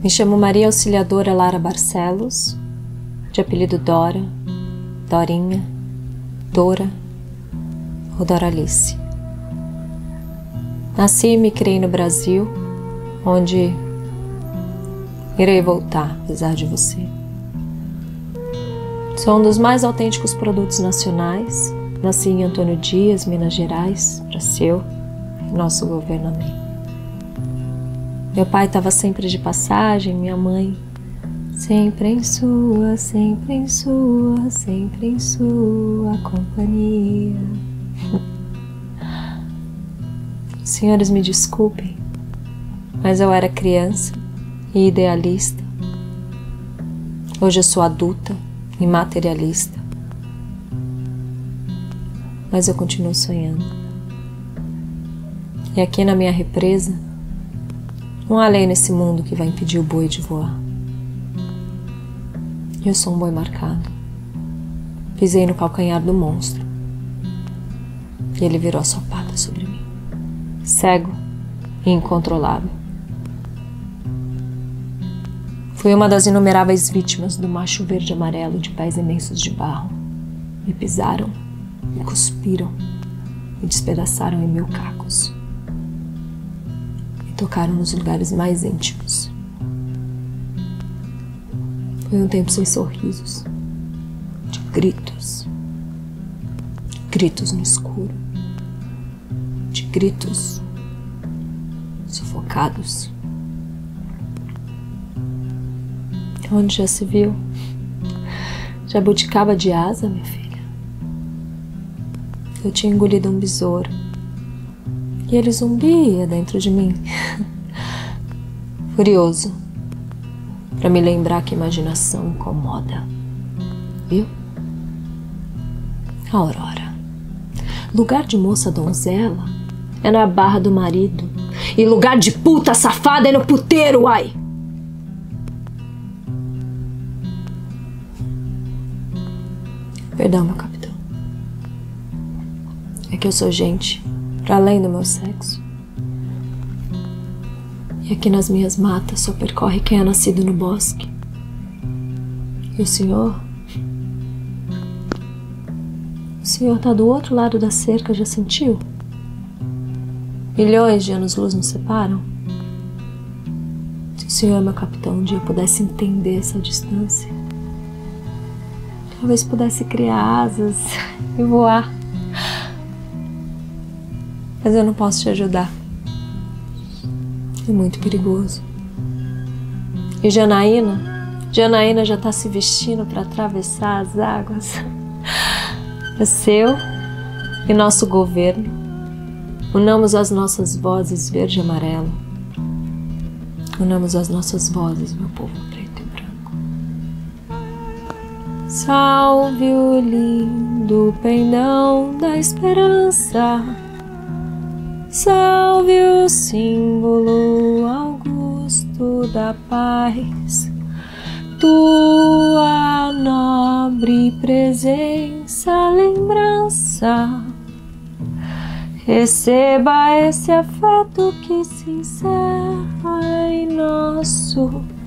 Me chamo Maria Auxiliadora Lara Barcelos, de apelido Dora, Dorinha, Dora ou Doralice. Nasci e me criei no Brasil, onde irei voltar, apesar de você. Sou um dos mais autênticos produtos nacionais. Nasci em Antônio Dias, Minas Gerais, para seu e nosso governo, amém. Meu pai estava sempre de passagem, minha mãe sempre em sua, sempre em sua, sempre em sua companhia. Senhores, me desculpem, mas eu era criança e idealista. Hoje eu sou adulta e materialista, mas eu continuo sonhando. E aqui na minha represa, não há lei nesse mundo que vai impedir o boi de voar. Eu sou um boi marcado. Pisei no calcanhar do monstro e ele virou a sua pata sobre mim, cego e incontrolável. Fui uma das inumeráveis vítimas do macho verde amarelo de pés imensos de barro. Me pisaram, me cuspiram, me despedaçaram em 1000 cacos. Me tocaram nos lugares mais íntimos. Foi um tempo sem sorrisos, de gritos, gritos no escuro, de gritos sufocados. Onde já se viu jabuticaba de asa, minha filha? Eu tinha engolido um besouro e ele zumbia dentro de mim, furioso, para me lembrar que a imaginação incomoda, viu? Aurora, lugar de moça donzela é na barra do marido e lugar de puta safada é no puteiro, uai! Perdão, meu capitão. É que eu sou gente para além do meu sexo. E aqui nas minhas matas só percorre quem é nascido no bosque. E o senhor? O senhor tá do outro lado da cerca, já sentiu? Milhões de anos-luz nos separam. Se o senhor, meu capitão, um dia pudesse entender essa distância, talvez pudesse criar asas e voar. Mas eu não posso te ajudar. É muito perigoso. E Janaína já está se vestindo para atravessar as águas. É seu e nosso governo. Unamos as nossas vozes verde e amarelo. Unamos as nossas vozes, meu povo preto e branco. Salve o lindo pendão da esperança. Salve o símbolo augusto da paz. Tua nobre presença, lembrança. Receba esse afeto que se encerra em nosso